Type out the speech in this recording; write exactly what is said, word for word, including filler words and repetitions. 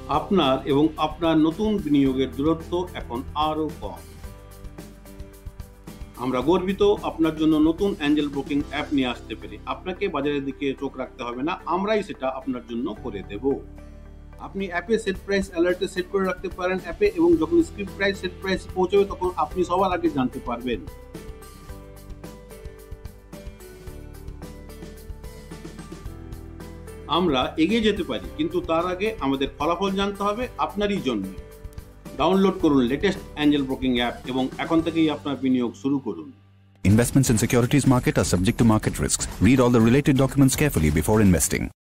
আপনার এবং আপনার নতুন বিনিয়োগের দূরত্ব এখন আরও কম। আমরা গর্বিত আপনার জন্য নতুন অ্যাঞ্জেল ব্রোকিং অ্যাপ নিয়ে আসতে পেরে। আপনাকে বাজারের দিকে চোখ রাখতে হবে না, আমরাই সেটা আপনার জন্য করে দেব। আপনি অ্যাপে সেট প্রাইস অ্যালার্টে সেট করে রাখতে পারেন অ্যাপে, এবং যখন স্ক্রিপ্ট প্রাইস সেট প্রাইস পৌঁছবে তখন আপনি সবার আগে জানতে পারবেন। আমরা এগিয়ে যেতে পারি, কিন্তু তার আগে আমাদের ফলাফল জানতে হবে আপনারই জন্য। ডাউনলোড করুন লেটেস্ট অ্যাঞ্জেল ব্রোকিং অ্যাপ এবং এখন থেকেই আপনার বিনিয়োগ শুরু করুন। Investments in securities market are subject to market risks. Read all the related documents carefully before investing.